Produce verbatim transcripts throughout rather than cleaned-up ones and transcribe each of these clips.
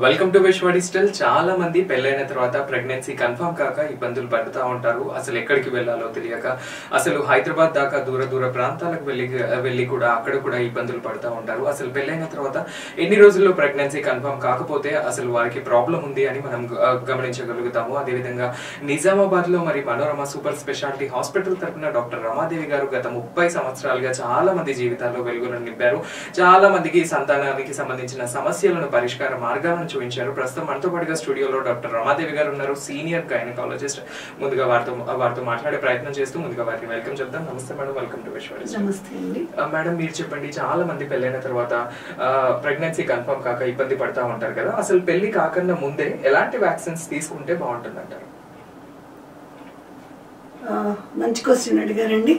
Welcome to Vishwa digital. చాలా మంది పెళ్ళైన తర్వాత ప్రెగ్నెన్సీ కన్ఫర్మ్ కాక ఇబ్బందులు పడుతూ ఉంటారు. అసలు ఎక్కడికి వెళ్లాలో తెలియక, అసలు హైదరాబాద్ దాకా దూర దూర ప్రాంతాలకు వెళ్ళి వెళ్ళి కూడా అక్కడ కూడా ఇబ్బందులు పడుతూ ఉంటారు. అసలు పెళ్ళైన తర్వాత ఎన్ని రోజుల్లో ప్రెగ్నెన్సీ కన్ఫర్మ్ కాకపోతే అసలు వారికి ప్రాబ్లం ఉంది అని మనం గమనించగలుగుతాము. అదేవిధంగా నిజామాబాద్ లో మరి మనోరమ సూపర్ స్పెషాలిటీ హాస్పిటల్ తరఫున డాక్టర్ రమాదేవి గారు గత ముప్పై సంవత్సరాలుగా చాలా మంది జీవితాల్లో వెలుగులను నింపారు. చాలా మందికి సంతానానికి సంబంధించిన సమస్యలను పరిష్కార మార్గాలను చూపించారు. ప్రస్తుతం మనతో పాటుగా స్టూడియోలో డాక్టర్ రమాదేవి గారు ఉన్నారు, సీనియర్ గైనకాలజిస్ట్. ముందుగా వారితో వారితో మాట్లాడే ప్రయత్నం చేస్తూ ముందుగా వారిని వెల్కమ్ చెప్తాం. నమస్తే madam, welcome to Vishwa digital. Madam, మీరు చెప్పండి, చాలా మంది పెళ్ళైన తర్వాత ప్రెగ్నెన్సీ కన్ఫర్మ్ కాక ఇబ్బంది పడతా ఉంటారు కదా, అసలు పెళ్లి కాకుండా ముందే ఎలాంటి వ్యాక్సిన్స్ తీసుకుంటే బాగుంటుంది అంటారు? మంచి క్వశ్చన్ అడిగారండి.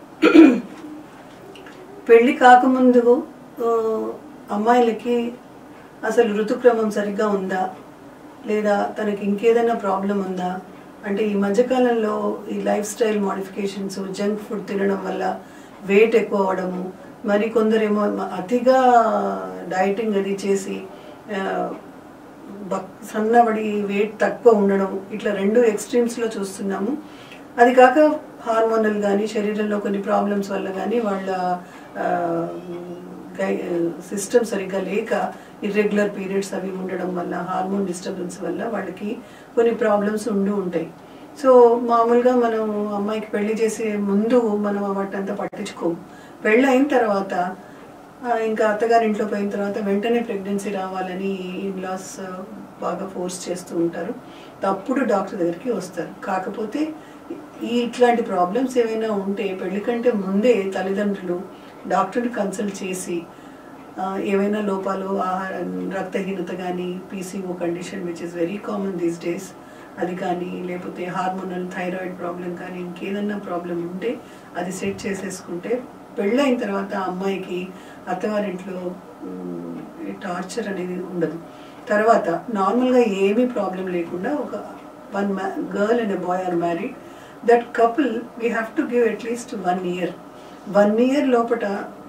పెళ్లి కాకముందు అమ్మాయిలకి అసలు ఋతుక్రమం సరిగ్గా ఉందా లేదా తనకి ఇంకేదైనా ప్రాబ్లం ఉందా అంటే, ఈ మధ్యకాలంలో ఈ lifestyle modifications, junk food తినడం వల్ల వెయిట్ ఎక్కువ అవ్వడము, మరి కొందరేమో అతిగా డైటింగ్ అది చేసి సన్నబడి వెయిట్ తక్కువ ఉండడం, ఇట్లా రెండు ఎక్స్ట్రీమ్స్లో చూస్తున్నాము. అది కాక హార్మోనల్ కానీ శరీరంలో కొన్ని ప్రాబ్లమ్స్ వల్ల కానీ వాళ్ళ సిస్టమ్ సరిగ్గా లేక ఇర్రెగ్యులర్ పీరియడ్స్ అవి ఉండడం వల్ల, హార్మోన్ డిస్టర్బెన్స్ వల్ల వాళ్ళకి కొన్ని ప్రాబ్లమ్స్ ఉండి ఉంటాయి. సో మామూలుగా మనం అమ్మాయికి పెళ్లి చేసే ముందు మనం వాటినంతా పట్టించుకోము. పెళ్ళి అయిన తర్వాత ఇంకా అత్తగారింట్లో పోయిన తర్వాత వెంటనే ప్రెగ్నెన్సీ రావాలని ఇన్లాస్ బాగా ఫోర్స్ చేస్తూ ఉంటారు. అప్పుడు డాక్టర్ దగ్గరికి వస్తారు. కాకపోతే ఈ ఇట్లాంటి ప్రాబ్లమ్స్ ఏమైనా ఉంటే పెళ్లి కంటే ముందే తల్లిదండ్రులు డాక్టర్ని కన్సల్ట్ చేసి ఏవైనా లోపాలు, ఆహార రక్తహీనత కానీ, PCO condition which is very common these days, అది కానీ, లేకపోతే హార్మోనల్ థైరాయిడ్ ప్రాబ్లం కానీ, ఇంకేదన్నా ప్రాబ్లం ఉంటే అది సెట్ చేసేసుకుంటే పెళ్ళైన తర్వాత అమ్మాయికి అత్తవారింట్లో టార్చర్ అనేది ఉండదు. తర్వాత నార్మల్గా ఏమీ ప్రాబ్లం లేకుండా ఒక వన్ మ్యా girl and a boy are married, that couple we have to give at least one year one year లోపల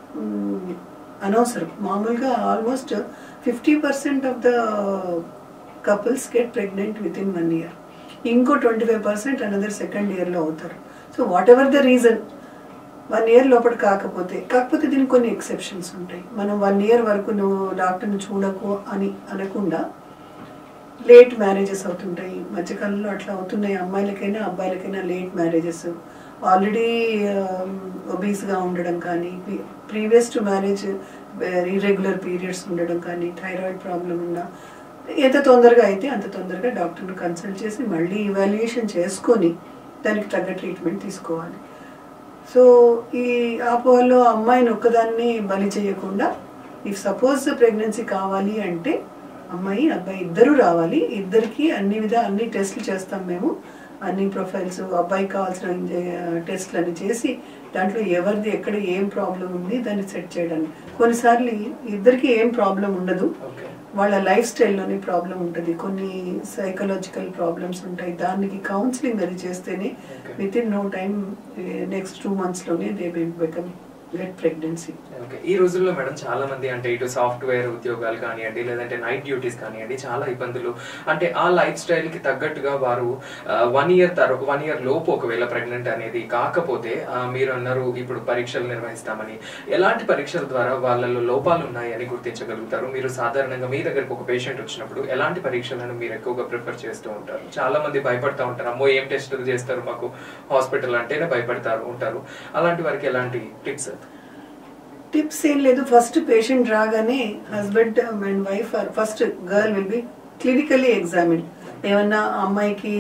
అనవసరం. మామూలుగా almost fifty percent of the couples get pregnant within one year. ఇంకో twenty five percent another second ఇయర్లో అవుతారు. So whatever the reason, one year లోపల కాకపోతే కాకపోతే దీనికి కొన్ని ఎక్సెప్షన్స్ ఉంటాయి. మనం వన్ ఇయర్ వరకు నువ్వు డాక్టర్ని చూడకు అని అనకుండా లేట్ మ్యారేజెస్ అవుతుంటాయి. మధ్యకాలంలో అట్లా అవుతున్నాయి. అమ్మాయిలకైనా అబ్బాయిలకైనా లేట్ మ్యారేజెస్, ఆల్రెడీ ఒబీస్గా ఉండడం కానీ, previous to marriage irregular periods ఉండడం కానీ, థైరాయిడ్ ప్రాబ్లం ఉన్నా, ఎంత తొందరగా అయితే అంత తొందరగా డాక్టర్ని కన్సల్ట్ చేసి మళ్ళీ ఇవాల్యుయేషన్ చేసుకొని దానికి తగ్గ ట్రీట్మెంట్ తీసుకోవాలి. సో ఈ ఆపోహలో అమ్మాయిని ఒక్కదాన్ని బలి చేయకుండా, ఇఫ్ సపోజ్ ప్రెగ్నెన్సీ కావాలి అంటే అమ్మాయి అబ్బాయి ఇద్దరు రావాలి. ఇద్దరికి అన్ని విధ అన్ని టెస్టులు చేస్తాం మేము, అన్ని ప్రొఫైల్స్, అబ్బాయికి కావాల్సిన టెస్ట్లు అన్ని చేసి దాంట్లో ఎవరిది ఎక్కడ ఏం ప్రాబ్లం ఉంది దాన్ని సెట్ చేయడానికి. కొన్నిసార్లు ఇద్దరికి ఏం ప్రాబ్లం ఉండదు, వాళ్ళ లైఫ్ స్టైల్లోనే ప్రాబ్లం ఉంటుంది, కొన్ని సైకలాజికల్ ప్రాబ్లమ్స్ ఉంటాయి. దానికి కౌన్సిలింగ్ అది చేస్తేనే within no time next two మంత్స్లోనే they will become get pregnancy. ఈ రోజుల్లో మేడం చాలా మంది అంటే ఇటు సాఫ్ట్వేర్ ఉద్యోగాలు కానివ్వండి, లేదంటే నైట్ డ్యూటీస్ కానివ్వండి, చాలా ఇబ్బందులు. అంటే ఆ లైఫ్ స్టైల్ కి తగ్గట్టుగా వారు వన్ ఇయర్ తర్వాత వన్ ఇయర్ లోపు ఒకవేళ ప్రెగ్నెంట్ అనేది కాకపోతే, మీరు అన్నారు ఇప్పుడు పరీక్షలు నిర్వహిస్తామని, ఎలాంటి పరీక్షల ద్వారా వాళ్ళలో లోపాలు ఉన్నాయని గుర్తించగలుగుతారు? మీరు సాధారణంగా మీ దగ్గరకు ఒక పేషెంట్ వచ్చినప్పుడు ఎలాంటి పరీక్షలను మీరు ఎక్కువగా ప్రిఫర్ చేస్తూ ఉంటారు? చాలా మంది భయపడతా ఉంటారు, అమ్మో ఏం టెస్టులు చేస్తారు మాకు హాస్పిటల్ అంటేనే భయపడతారు ఉంటారు. అలాంటి వారికి ఎలాంటి టిప్స్? టిప్స్ ఏం లేదు. ఫస్ట్ పేషెంట్ రాగానే husband and wife are first girl will be clinically examine. ఏమన్నా అమ్మాయికి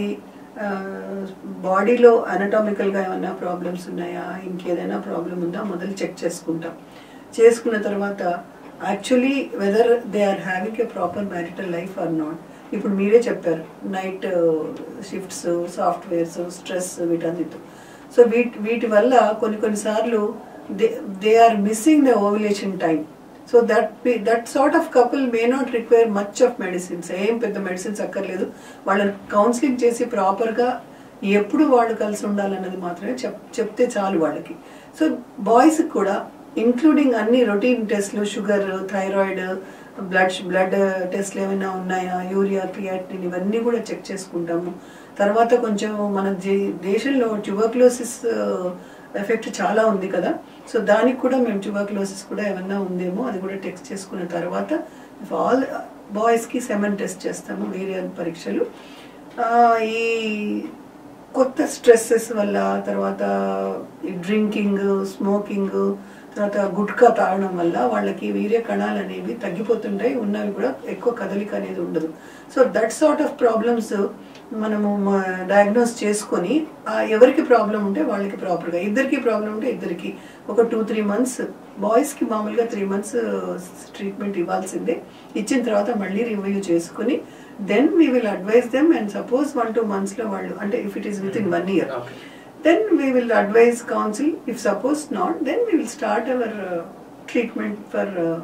బాడీలో అనటామికల్గా ఏమన్నా ప్రాబ్లమ్స్ ఉన్నాయా, ఇంకేదైనా ప్రాబ్లం ఉందా మొదలు చెక్ చేసుకుంటాం. చేసుకున్న తర్వాత actually whether they are having a proper marital life or not. ఇప్పుడు మీరే చెప్పారు, నైట్ షిఫ్ట్స్, సాఫ్ట్వేర్స్, స్ట్రెస్, వీటన్నిటి. సో వీటి వీటి వల్ల కొన్ని కొన్నిసార్లు They, they are missing the ovulation time. So that that sort of couple may not require much of medicines. ఏం పెద్ద మెడిసిన్స్ అక్కర్లేదు. వాళ్ళని కౌన్సిలింగ్ చేసి ప్రాపర్గా ఎప్పుడు వాళ్ళు కలిసి ఉండాలన్నది మాత్రమే చెప్ చెప్తే చాలు వాళ్ళకి. సో బాయ్స్కి కూడా ఇంక్లూడింగ్ అన్ని రొటీన్ టెస్ట్లు, షుగర్, థైరాయిడ్, బ్లడ్ బ్లడ్ టెస్ట్లు ఏమైనా ఉన్నాయా, యూరియా, క్రియాటినిన్ ఇవన్నీ కూడా చెక్ చేసుకుంటాము. తర్వాత కొంచెం మన దేశంలో ట్యూబర్క్లోసిస్ ఎఫెక్ట్ చాలా ఉంది కదా, సో దానికి కూడా మేము ట్యూబర్క్లోసిస్ కూడా ఏమన్నా ఉందేమో అది కూడా టెస్ట్ చేసుకున్న తర్వాత ఆల్ బాయ్స్కి సెమెన్ టెస్ట్ చేస్తాము, వీర్య పరీక్షలు. ఈ కొత్త స్ట్రెస్సెస్ వల్ల, తర్వాత ఈ డ్రింకింగ్, స్మోకింగ్, తర్వాత గుట్కా తాగడం వల్ల వాళ్ళకి వీర్య కణాలు అనేవి తగ్గిపోతుంటాయి, ఉన్నవి కూడా ఎక్కువ కదలిక అనేది ఉండదు. So that sort of problems మనము డయాగ్నోస్ చేసుకొని ఎవరికి ప్రాబ్లం ఉంటే వాళ్ళకి ప్రాపర్గా, ఇద్దరికి ప్రాబ్లం ఉంటే ఇద్దరికి ఒక టూ త్రీ మంత్స్ బాయ్స్కి మామూలుగా త్రీ మంత్స్ ట్రీట్మెంట్ ఇవ్వాల్సిందే. ఇచ్చిన తర్వాత మళ్ళీ రివ్యూ చేసుకుని then we will advise them. And suppose one two మంత్స్లో వాళ్ళు అంటే if it is within one year then we will advise counsel. If suppose not, then we will start our uh, treatment for uh,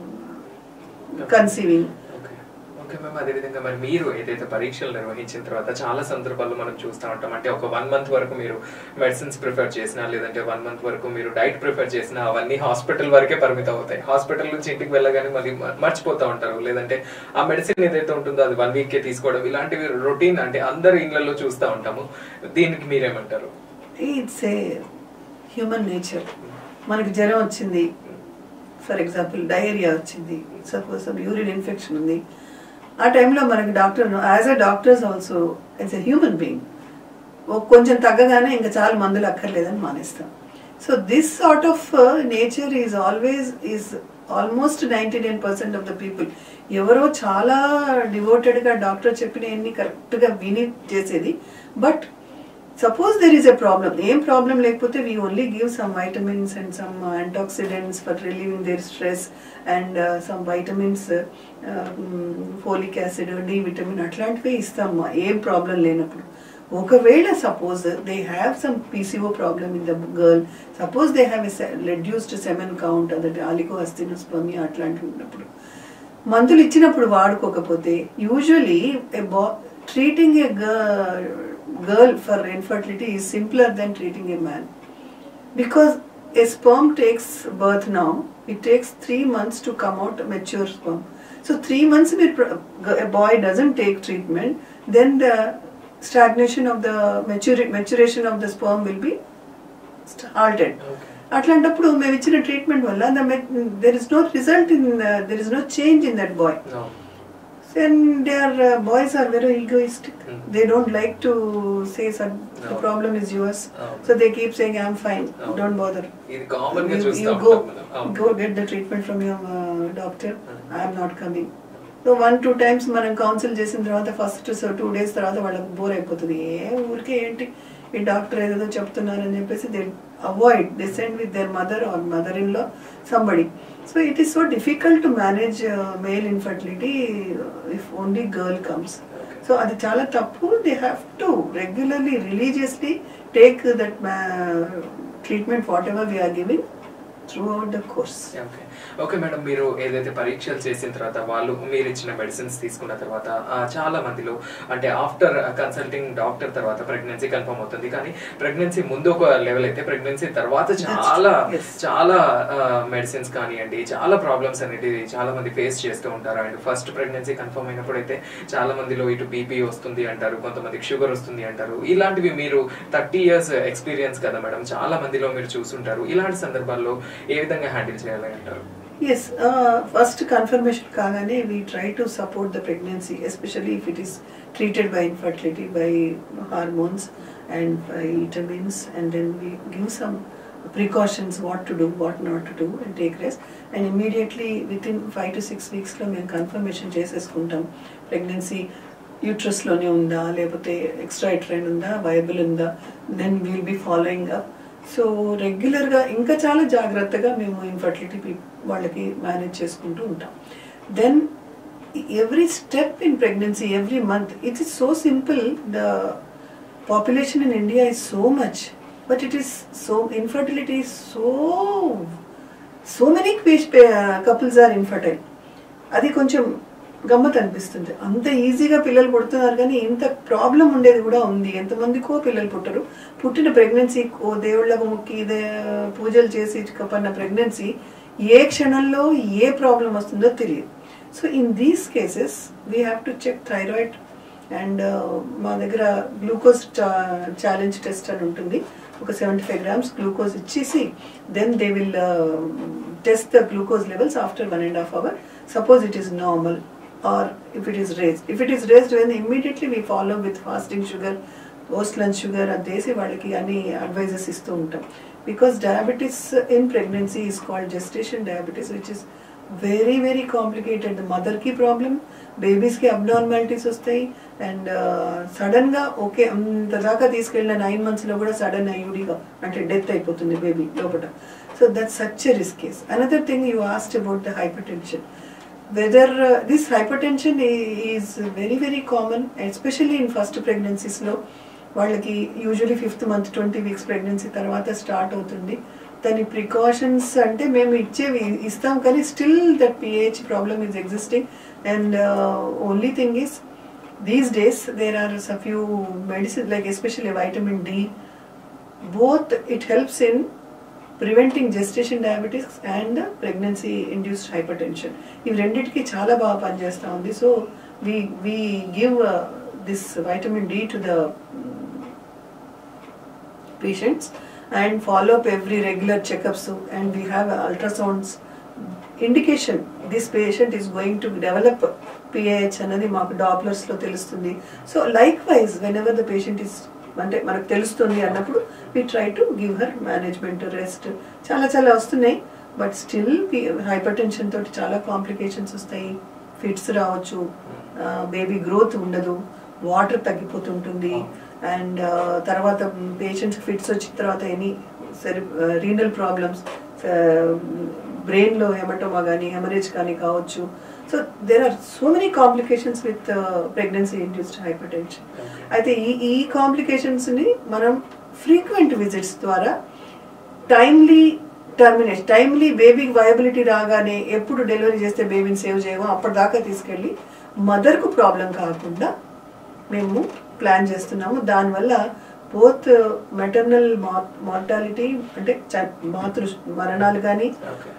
conceiving. Okay ma'am, అదేవిధంగా మరి మీరు ఏదైతే పరీక్షలు నిర్వహించిన తర్వాత చాలా సందర్భాల్లో మనం చూస్తూ ఉంటాం, అంటే ఒక వన్ మంత్ వరకు మీరు మెడిసిన్స్ ప్రిఫర్ చేసినా లేదంటే వన్ మంత్ వరకు మీరు డైట్ ప్రిఫర్ చేసినా అవన్నీ హాస్పిటల్ వరకే పరిమితం అవుతాయి. హాస్పిటల్ నుంచి ఇంటికి వెళ్ళగానే మళ్ళీ మర్చిపోతూ ఉంటారు, లేదంటే ఆ మెడిసిన్ ఏదైతే ఉంటుందో అది వన్ వీక్ కే తీసుకోవడం, ఇలాంటివి రొటీన్ అంటే అందరు ఇళ్లలో చూస్తూ ఉంటాము. దీనికి మీరేమంటారు? It's a human nature. మనకి జ్వరం వచ్చింది, ఫర్ ఎగ్జాంపుల్ డయేరియా వచ్చింది, సపోజ్ యూరిన్ ఇన్ఫెక్షన్ ఉంది, ఆ టైంలో మనకి doctor as a doctors also as a human being కొంచెం తగ్గగానే ఇంకా చాలా మందులు అక్కర్లేదని మానేస్తాం. So this sort of nature is always is almost ninety nine percent of the people. ఎవరో చాలా డివోటెడ్గా డాక్టర్ చెప్పిన ఎన్ని కరెక్ట్గా విని చేసేది. But suppose there is a problem, ఏం ప్రాబ్లం లేకపోతే we only give some vitamins and some uh, antioxidants for relieving their stress and uh, some vitamins, uh, um, folic acid, D vitamin అట్లాంటివే ఇస్తాము ఏం ప్రాబ్లం లేనప్పుడు. ఒకవేళ suppose they have some PCO problem in the girl, suppose they have a reduced semen count, అదే oligoasthenospermia అట్లాంటివి ఉన్నప్పుడు మందులు ఇచ్చినప్పుడు వాడుకోకపోతే usually treating a girl girl for infertility is simpler than treating a man, because a sperm takes birth now, it takes three months to come out mature sperm. So three months if a boy doesn't take treatment, then the stagnation of the mature, maturation of the sperm will be halted. అట్లాంటప్పుడు మేము ఇచ్చిన treatment వల్ల there is no result in uh, there is no change in that boy. No. And their uh, boys are very egoistic. Mm. They don't like to say some, no. The problem is yours. Oh. So they keep saying I'm fine, oh. Don't bother. You, you go, oh. go get the treatment from your uh, doctor. Mm. I am not coming. So one two times మనం counsel చేసిన తర్వాత first so two days తర్వాత వాళ్ళకి bore అయిపోతుంది. ఏ ఊరికే ఏంటి ఈ doctor ఏదేదో చెప్తున్నారని చెప్పేసి they avoid, they send with their mother or mother in law somebody. So it is so difficult to manage uh, male infertility if only girl comes. Okay. So adi chala tappu. They have to regularly, religiously take that uh, treatment whatever we are giving throughout the course. Okay. Okay madam, మీరు ఏదైతే పరీక్షలు చేసిన తర్వాత వాళ్ళు మీరు ఇచ్చిన medicines తీసుకున్న తర్వాత చాలా మందిలో అంటే ఆఫ్టర్ కన్సల్టింగ్ డాక్టర్ తర్వాత ప్రెగ్నెన్సీ కన్ఫర్మ్ అవుతుంది, కానీ ప్రెగ్నెన్సీ ముందు ఒక లెవెల్ అయితే ప్రెగ్నెన్సీ తర్వాత చాలా చాలా మెడిసిన్స్ కానివ్వండి చాలా ప్రాబ్లమ్స్ అనేది చాలా మంది ఫేస్ చేస్తూ ఉంటారు. అండ్ ఫస్ట్ ప్రెగ్నెన్సీ కన్ఫర్మ్ అయినప్పుడు అయితే చాలా మందిలో ఇటు బీపీ వస్తుంది అంటారు, కొంతమందికి షుగర్ వస్తుంది అంటారు. ఇలాంటివి మీరు థర్టీ ఇయర్స్ ఎక్స్పీరియన్స్ కదా మేడం, చాలా మందిలో మీరు చూస్తుంటారు. ఇలాంటి సందర్భాల్లో ఏ విధంగా హ్యాండిల్ చేయాలి అంటారు? Yes, uh, first confirmation kagane we try to support the pregnancy, especially if it is treated by infertility by hormones and by vitamins, and then we give some precautions what to do, what not to do, and take rest. And immediately within five to six weeks lo men confirmation cheseskuntam pregnancy uterus lone unda lepothe extra uterine unda viable unda, then we will be following up. So రెగ్యులర్గా ఇంకా చాలా జాగ్రత్తగా మేము infertility వాళ్ళకి manage చేసుకుంటూ ఉంటాం. Then every step in pregnancy, every month, it is so simple. The population in India is so much, but it is so infertility so so many couples are infertile. అది కొంచెం గమ్మత్ అనిపిస్తుంది. అంత ఈజీగా పిల్లలు పుడుతున్నారు, కానీ ఇంత ప్రాబ్లం ఉండేది కూడా ఉంది. ఎంతమందికో పిల్లలు పుట్టరు. పుట్టిన ప్రెగ్నెన్సీ ఓ దేవుళ్ళకు ముక్కి పూజలు చేసి పడిన ప్రెగ్నెన్సీ ఏ క్షణంలో ఏ ప్రాబ్లం వస్తుందో తెలియదు. So in these cases we have to check thyroid and మా దగ్గర గ్లూకోజ్ ఛాలెంజ్ టెస్ట్ అని ఉంటుంది. ఒక సెవెంటీ ఫైవ్ గ్రామ్స్ గ్లూకోజ్ ఇచ్చేసి then they will test the glucose levels after one and half hour. Suppose it is normal or if it is raised, if it is raised then immediately we follow with fasting sugar, post lunch sugar అది వేసి వాళ్ళకి అన్ని advises ఇస్తూ ఉంటాం. Because diabetes in pregnancy is called gestation diabetes which is very very complicated. మదర్కి problem, బేబీస్కి abnormalities వస్తాయి and సడన్గా ఓకే అంత దాకా తీసుకెళ్ళిన నైన్ మంత్స్లో కూడా సడన్ ఐయుడిగా అంటే డెత్ అయిపోతుంది బేబీ లోపల. So that such a risk case. Another thing you asked about the hypertension. Whether this hypertension is very very common especially in first ప్రెగ్నెన్సీస్లో. వాళ్ళకి usually fifth month twenty weeks pregnancy తర్వాత start అవుతుంది. దాని precautions అంటే మేము ఇచ్చేవి ఇస్తాం కానీ still that PH problem is existing. And only thing is these days there are a few medicine like especially vitamin D. Both it helps in preventing gestation diabetes and pregnancy induced hypertension. ఇవి రెండింటికి చాలా బాగా పనిచేస్తూ ఉంది. So we we give this vitamin D to the patients and follow up every regular checkups, and we have ultrasounds indication this patient is going to develop P A H anadi maaku dopplers lo telustundi. So likewise whenever the patient is ante manaku telustundi annappudu we try to give her management, rest chala chala vastunnai. But still hypertension toti chala complications vastayi, fits raavochu, baby growth undadu, water తగ్గిపోతుంటుంది and తర్వాత patients fits వచ్చిన తర్వాత any సరి renal problems, బ్రెయిన్లో haematoma కానీ haemorrhage కానీ కావచ్చు. So there are so many complications with pregnancy induced hypertension. అయితే ఈ ఈ కాంప్లికేషన్స్ని మనం ఫ్రీక్వెంట్ విజిట్స్ ద్వారా టైమ్లీ టర్మినేట్ టైమ్లీ బేబీకి వయబిలిటీ రాగానే ఎప్పుడు డెలివరీ చేస్తే బేబీని సేవ్ చేయమో అప్పటిదాకా తీసుకెళ్ళి మదర్కు ప్రాబ్లం కాకుండా మేము ప్లాన్ చేస్తున్నాము. దానివల్ల బోత్ మెటర్నల్ మార్టాలిటీ అంటే మాతృ మరణాలు కానీ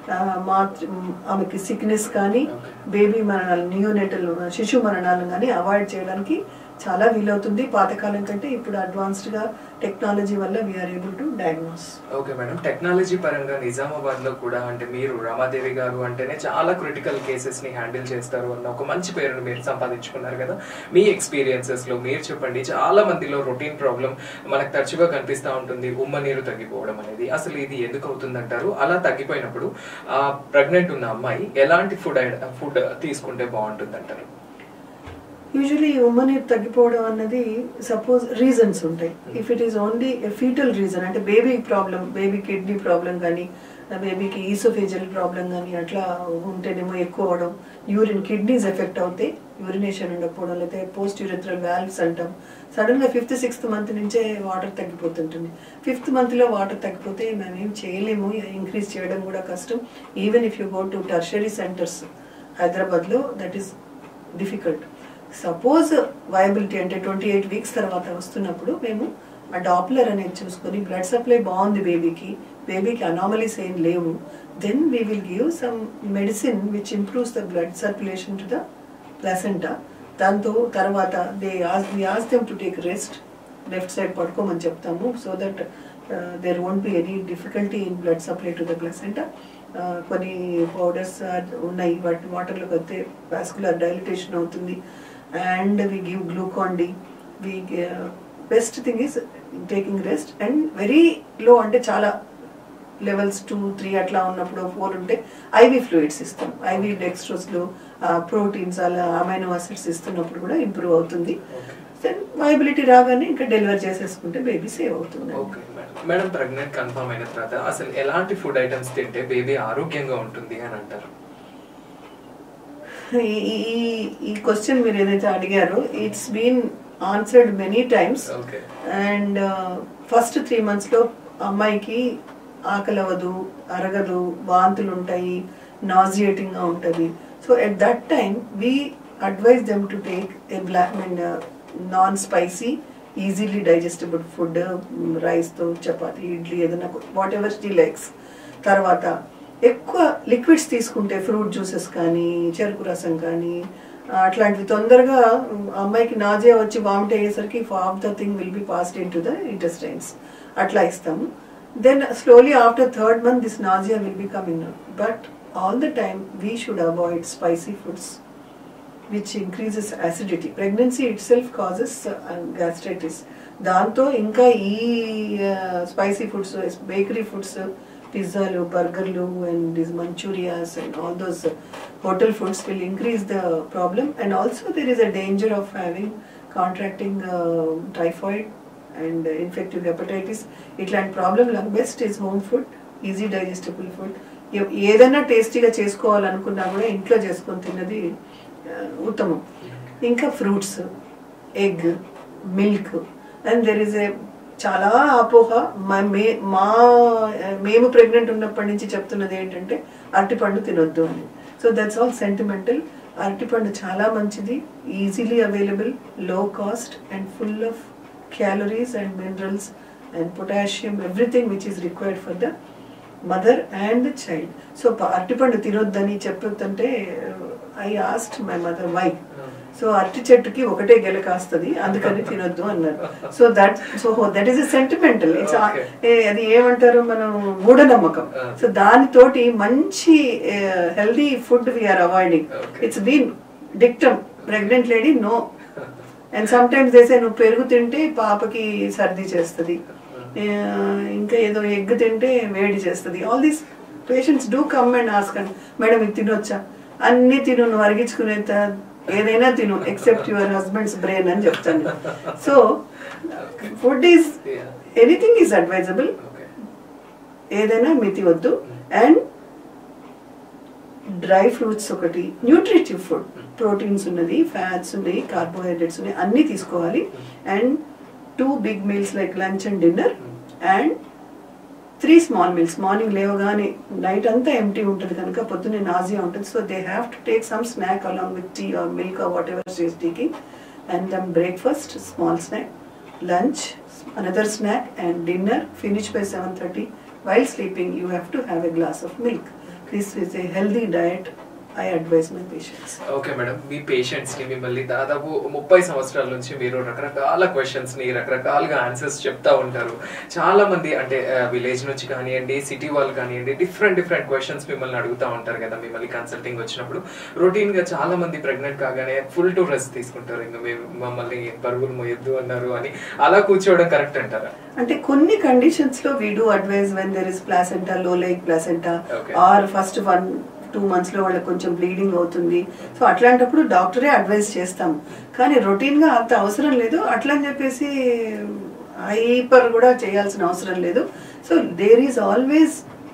మాతృ ఆమెకి సిక్నెస్ కానీ బేబీ మరణాలు నియోనేటల్ శిశు మరణాలు కానీ అవాయిడ్ చేయడానికి చాలా వీలవుతుంది. పాతకాలం కంటే ఇప్పుడు అడ్వాన్స్డ్ గా టెక్నాలజీ వల్ల we are able to diagnose. Okay madam, technology పరంగా నిజామాబాద్ లో కూడా అంటే మీరు రమాదేవి గారు అంటేనే చాలా క్రిటికల్ కేసెస్ ని హ్యాండిల్ చేస్తారు అన్న ఒక మంచి పేరును మీరు సంపాదించుకున్నారు కదా. మీ ఎక్స్పీరియన్సెస్ లో మీరు చెప్పండి. చాలా మందిలో రొటీన్ ప్రాబ్లం మనకు తరచుగా కనిపిస్తూ ఉంటుంది, ఉమ్మ నీరు తగ్గిపోవడం అనేది. అసలు ఇది ఎందుకు అవుతుంది అంటారు? అలా తగ్గిపోయినప్పుడు ఆ ప్రెగ్నెంట్ ఉన్న అమ్మాయి ఎలాంటి ఫుడ్ ఫుడ్ తీసుకుంటే బాగుంటుంది అంటారు? యూజువలీ ఉమ్మ నీరు తగ్గిపోవడం అన్నది సపోజ్ రీజన్స్ ఉంటాయి. If it is only fetal reason అంటే baby problem, baby kidney problem కానీ బేబీకి ఈసోఫేజియల్ ప్రాబ్లం కానీ అట్లా ఉంటేనేమో ఎక్కువ అవడం, యూరిన్ కిడ్నీస్ ఎఫెక్ట్ అవుతాయి, యూరినేషన్ ఉండకపోవడం, లేకపోతే పోస్ట్ యూరిథ్రల్ వాల్వ్స్ అంటాం. సడన్ గా ఫిఫ్త్ సిక్స్త్ మంత్ నుంచే వాటర్ తగ్గిపోతుంటుంది. ఫిఫ్త్ మంత్ లో వాటర్ తగ్గిపోతే మేము ఏం చేయలేము, ఇంక్రీజ్ చేయడం కూడా కష్టం. Even if you go to tertiary centres Hyderabad లో that is difficult. Suppose viability అంటే ట్వంటీ ఎయిట్ వీక్స్ తర్వాత వస్తున్నప్పుడు మేము ఆ డాప్లర్ అనేది చూసుకొని బ్లడ్ సప్లై బాగుంది బేబీకి, బేబీకి అనామలీస్ ఏం లేవు, then we will give some medicine which improves the blood circulation to the placenta. దాంతో తర్వాత they we ask them to take rest, left side పడుకోమని చెప్తాము so that there won't be any difficulty in blood supply to the placenta. కొన్ని powders ఉన్నాయి వాటి వాటర్లోకి వస్తే vascular dilatation అవుతుంది. And we give glucon D. We uh, best thing is taking rest and very low ante chala levels two three atla unnappudu four unte I V fluids istam, I V dextrose lo uh, proteins ala amino acids istunnappudu kuda improve avutundi. Then viability రాగానే ఇంకా delivery చేసేసుకుంటే baby save అవుతుంది. Okay madam, pregnant confirm అయిన తర్వాత అసలు ఎలాంటి food items తింటే baby ఆరోగ్యంగా ఉంటుంది అని అంటారు? ఈ క్వశ్చన్ మీరు ఏదైతే అడిగారో it's been answered many times. And first three months లో అమ్మాయికి ఆకలి అవ్వదు, అరగదు, వాంతులు ఉంటాయి, నాజియేటింగ్ గా ఉంటుంది. So at that time we advise them to take a bland and non spicy easily digestible food, rice తో చపాతి, ఇడ్లీ, ఏదైనా వాట్ ఎవర్ షీ లైక్స్. తర్వాత ఎక్కువ లిక్విడ్స్ తీసుకుంటే ఫ్రూట్ జ్యూసెస్ కానీ చెరుకు రసం కానీ అట్లాంటివి తొందరగా అమ్మాయికి నాజియా వచ్చి వామిట్ అయ్యేసరికి half the thing will be passed in to the intestines అట్లా ఇస్తాము. Then slowly after third month this nausea will be coming. But all the time we should avoid spicy foods which increases acidity. Pregnancy itself causes uh, gastritis. దాంతో ఇంకా ఈ spicy foods, bakery foods, పిజ్జాలు, బర్గర్లు and this manchurias and all those hotel foods will increase the problem. And also there is a danger of having contracting typhoid and infective hepatitis. ఇట్లాంటి problem best is home food, easy digestible food. ఏదైనా టేస్టీగా చేసుకోవాలనుకున్నా కూడా ఇంట్లో చేసుకొని తిన్నది ఉత్తమం. ఇంకా fruits, egg, milk. And there is a చాలా అపోహ, మా మేము ప్రెగ్నెంట్ ఉన్నప్పటి నుంచి చెప్తున్నది ఏంటంటే అరటిపండు తినొద్దు అని. So that's all sentimental. అరటిపండు చాలా మంచిది, easily available, low cost and full of calories and minerals and potassium, everything which is required for the mother and the child. So అరటిపండు తినొద్దని చెప్పొద్దంటే I asked my mother why. So అరటి చెట్టుకి ఒకటే గెల కాస్తుంది అందుకని తినొద్దు అన్నారు. So that so that is a sentimental. It's అది ఏమంటారు మనం మూఢనమ్మకం. సో దానితోటి మంచి healthy food we are avoiding. It's been dictum, pregnant lady no. And sometimes దేసే నువ్వు పెరుగు తింటే పాపకి సర్ది చేస్తుంది, ఇంకా ఏదో ఎగ్ తింటే వేడి చేస్తుంది. All these patients do come and ask, madam ఇది తినొచ్చా? అన్ని తిను, నువ్వు అరిగించుకునేంత ఏదైనా తిను ఎక్సెప్ట్ యువర్ హస్బెండ్స్ బ్రెయిన్ అని చెప్తాను. So food is anything is advisable, ఏదైనా మితి వద్దు. అండ్ డ్రై ఫ్రూట్స్ ఒకటి, న్యూట్రిటివ్ ఫుడ్, ప్రోటీన్స్ ఉన్నది, ఫ్యాట్స్ ఉన్నాయి, కార్బోహైడ్రేట్స్ ఉన్నాయి, అన్నీ తీసుకోవాలి. And two big meals like lunch and dinner and three small meals. Morning లేవగానే నైట్ అంతా ఎంటీ ఉంటుంది కనుక పొద్దున్నే నాజియా ఉంటుంది. So they have to take some snack along with tea or milk or whatever she is taking. And then breakfast, small snack, lunch, another snack and dinner. Finish by seven thirty. While sleeping you have to have a glass of milk. This is a healthy diet I advise my patients. Okay madam, మీ patients ని మిమ్మల్ని దాదాపు ముప్పై సంవత్సరాల నుంచి మీరు రకరకాల questions ని రకరకాలుగా ఆన్సర్స్ చెప్తా ఉంటారు. చాలా మంది అంటే విలేజ్ నుంచి కానివ్వండి, సిటీ వాళ్ళు కానివ్వండి, డిఫరెంట్ డిఫరెంట్ క్వశ్చన్స్ మిమ్మల్ని అడుగుతా ఉంటారు కదా. మిమ్మల్ని కన్సల్టింగ్ వచ్చినప్పుడు రొటీన్ గా చాలా మంది ప్రెగ్నెంట్ కాగానే ఫుల్ టు రెస్ట్ తీసుకుంటారు. ఇంకా మేము మమ్మల్ని పరుగులు మోయొద్దు అన్నారు అని, అలా కూర్చోవడం కరెక్ట్ అంటారా? అంటే కొన్ని కండిషన్స్ లో we do advise when there is placenta, low like placenta or first one two months లో వాళ్ళకి కొంచెం బ్లీడింగ్ అవుతుంది. సో అట్లాంటప్పుడు డాక్టరే అడ్వైస్ చేస్తాం. కానీ రొటీన్ గా అంత అవసరం లేదు. అట్లా అని చెప్పేసి హైపర్ కూడా చేయాల్సిన అవసరం లేదు. So there is always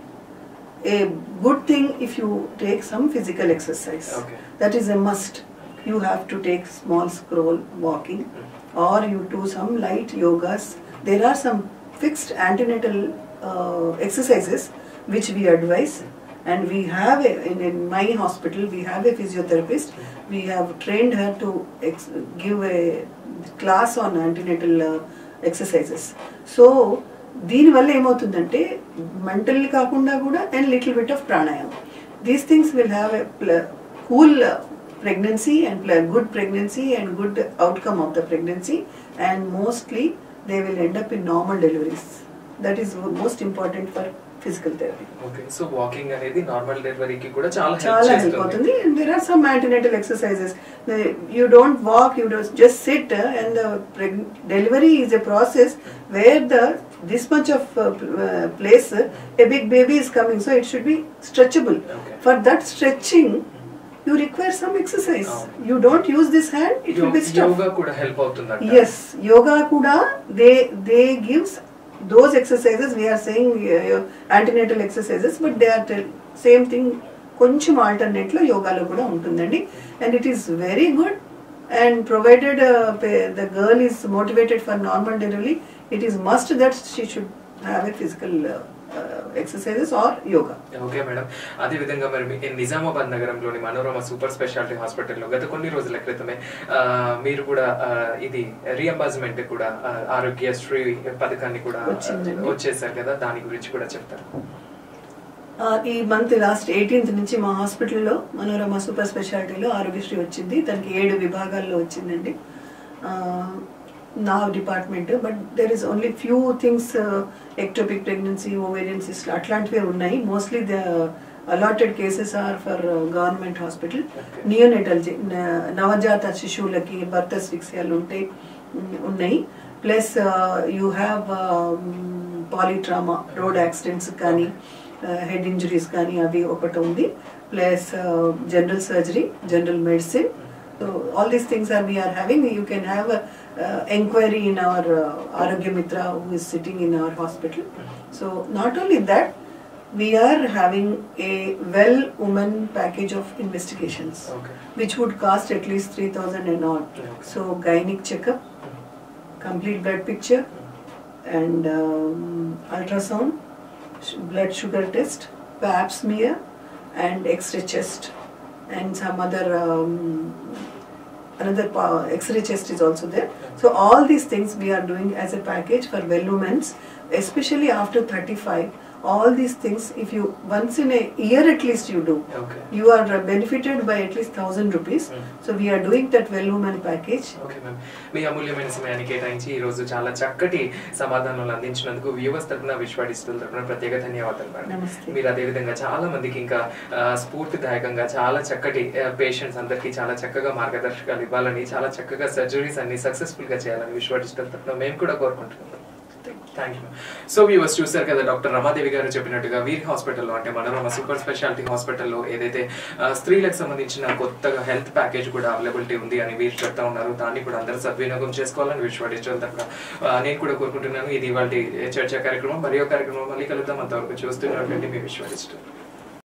a good thing if you take some physical exercise. That is a must. You have to take small stroll walking or you do some light yogas. There are some fixed antenatal uh, exercises which we advise. And we have a, in, in my hospital we have a physiotherapist. We have trained her to ex give a class on antenatal uh, exercises. So దీని వల్ల ఏమవుతుందంటే mentally కాకుండా కూడా and little bit of pranayama. These things will have a cool pregnancy and good pregnancy and good outcome of the pregnancy, and mostly they will end up in normal deliveries. That is most important for physical therapy. Okay, so walking anedi normal delivery ki kuda chaala help chestundi. And there are some antenatal exercises. You don't walk, you just sit, and the delivery is a process where the this much of uh, place a big baby is coming, so it should be stretchable. Okay. For that stretching you require some exercise. Oh. You don't use this hand, it Yo will be stuff. Yoga kuda help avutundanta. Yes, yoga kuda they they gives those exercises. We are saying uh, antenatal exercises, but they are same thing. Koncham alternate lo yoga lo kuda untundandi, and it is very good. And provided uh, the girl is motivated for normal delivery, it is must that she should have a physical uh, exercises or yoga. Okay madam, అదే విధంగా మరి నిజామాబాద్ నగరంలోని Manorama super speciality హాస్పిటల్లో గత కొన్ని రోజుల క్రితమే మీరు కూడా ఇది రీఎంబర్స్మెంట్ కూడా ఆరోగ్యశ్రీ పథకాన్ని కూడా వచ్చేసారు కదా, దాని గురించి కూడా చెప్తారు. ఈ మంత్ లాస్ట్ ఎయిటీన్త్ నుంచి మా హాస్పిటల్లో మనోరమ సూపర్ స్పెషాలిటీలో ఆరోగ్యశ్రీ వచ్చింది. దానికి ఏడు విభాగాల్లో వచ్చిందండి నా department. But there is only few things, ectopic pregnancy, ovarian cyst అట్లాంటివే ఉన్నాయి. Mostly the allotted cases are for government hospital. Neonatal నవజాత శిశువులకి బర్త్ అస్ఫిక్సియాలు ఉంటాయి ఉన్నాయి. Plus you have polytrauma, road accidents కానీ హెడ్ ఇంజరీస్ కానీ అవి ఒకటి ఉంది. Plus general surgery, general medicine. So all these things are we are having. You can have enquiry in our Arogya Mitra who is sitting in our hospital. So not only that, we are having a well woman package of investigations, okay, which would cost at least three thousand and all. Okay. So gynec checkup, complete blood picture, and um, ultrasound, blood sugar test, pap smear, and X-ray chest, and some other um, another X-ray chest is also there. So all these things we are doing as a package for well women, especially after thirty-five. All these things, if you once in a year at least you do, okay, you are benefited by at least thousand rupees. Mm. So we are doing that well woman package. Okay, ma'am. మీ అమూల్యమైన సమయాన్ని కేటాయించి ఈ రోజు చాలా చక్కటి సమాధానాలు అందించినందుకు వ్యూవర్స్ తరపున, విశ్వ డిజిటల్ తరపున ప్రత్యేక ధన్యవాదాలు మేడం. మీరు అదే విధంగా చాలా మందికి ఇంకా స్ఫూర్తిదాయకంగా చాలా చక్కటి పేషెంట్స్ అందరికీ చాలా చక్కగా మార్గదర్శకాలు ఇవ్వాలని, చాలా చక్కగా సర్జరీస్ అన్ని సక్సెస్ఫుల్ గా చేయాలని విశ్వ డిజిటల్ తరపున మేము కూడా కోరుకుంటున్నాం. Thank you. సో వ్యూవర్స్ చూసారు కదా, డాక్టర్ రమాదేవి గారు చెప్పినట్టుగా వీరి హాస్పిటల్లో అంటే మనోరమ సూపర్ స్పెషాలిటీ హాస్పిటల్లో ఏదైతే స్త్రీలకు సంబంధించిన కొత్తగా హెల్త్ ప్యాకేజ్ కూడా అవైలబిలిటీ ఉంది అని వీరు చెప్తా ఉన్నారు. దాన్ని కూడా అందరూ సద్వినియోగం చేసుకోవాలని విశ్వ డిజిటల్ తరపున నేను కూడా కోరుకుంటున్నాను. ఇది ఇవాళ చర్చా కార్యక్రమం. మరియు కార్యక్రమం మళ్ళీ కలుద్దాం. అంతవరకు చూస్తున్నటువంటి మీ విశ్వ డిజిటల్.